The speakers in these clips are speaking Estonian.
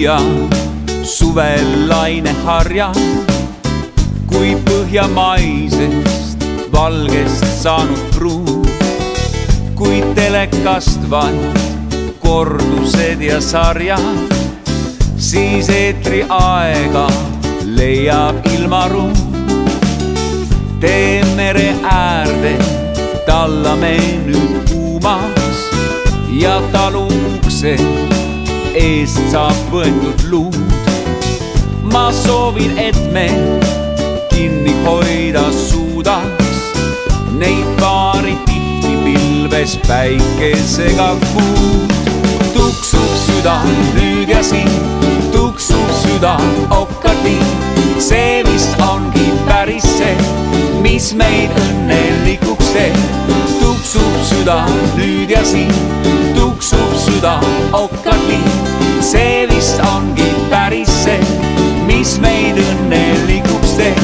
lüüa suvel laineharja, kui põhjamaisest valgest saanud pruun, kui telekast vaid kordused ja sarjad, siis eetri aega leiab ilmaruum. Tee mere äärde tallame nüüd kuumas ja talu ukse eest saab võetud luud. Ma soovin, et me kinni hoida suudaks neid paari tihti pilves päikesega kuud. Tuksub süda nüüd ja siin, tuksub süda okkati, see vist ongi päris see, mis meid õnnelikuks teeb. Tuksub süda nüüd ja siin, tuksub süda okkati, see vist ongi päris see, mis meid õnnelikuks teeb.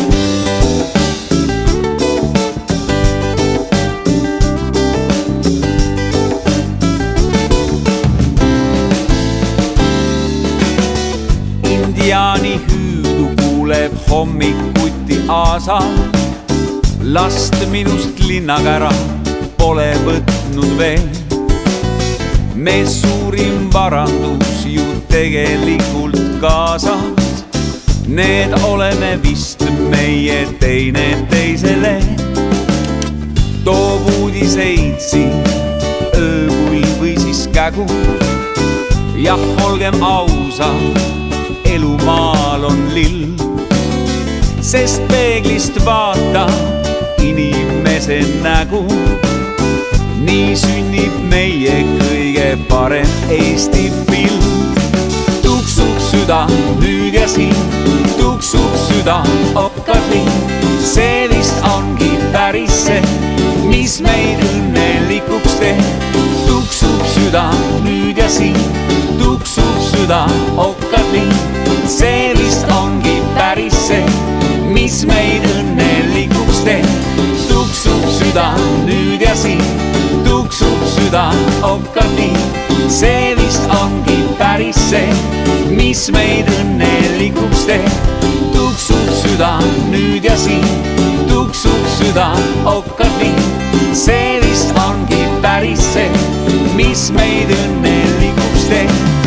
Indiaani hüüdu kuuleb hommikuti aasa, last minust linnakära pole võtnud veel. Me suurim varandus ju tegelikult kaasas, need oleme vist meie teine teisele. Toob uudiseid siin öökull või siis kägu, jah, olgem ausad, elu maal on lill, sest peeglist vaata inimese nägu. Nii sünnib meie kõige parem Eesti film. Tuksub süda nüüd ja siin, tuksub süda okkati, see vist ongi päris see, mis meid õnnelikuks teeb. Tuksub süda nüüd ja siin, tuksub süda okkati, see vist ongi päris see, mis meid õnnelikuks teeb. Tuksub süda nüüd ja siin, tuksub süda okkati, see vist ongi päris see, mis meid õnnelikuks teeb. Tuksub süda nüüd ja siin, tuksub süda okkati, see vist ongi päris see, mis meid õnnelikuks teeb.